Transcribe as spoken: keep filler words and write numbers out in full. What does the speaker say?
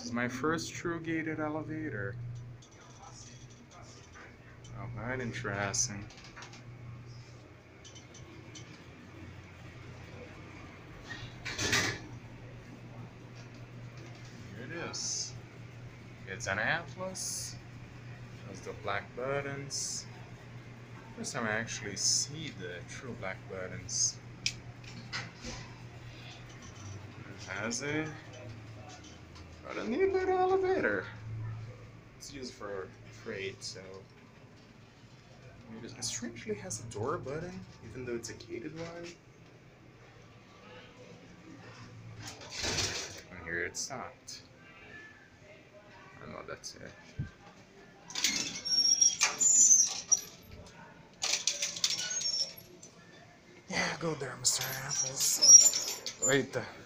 is my first true gated elevator. Oh, quite interesting. Here it is. It's an Atlas. Has the black buttons. First time I actually see the true black buttons. It has a, got a neat little elevator. It's used for freight, so it strangely has a door button, even though it's a gated one. And here it stopped. I know that's it. Yeah, go there, Mister Apples. Wait.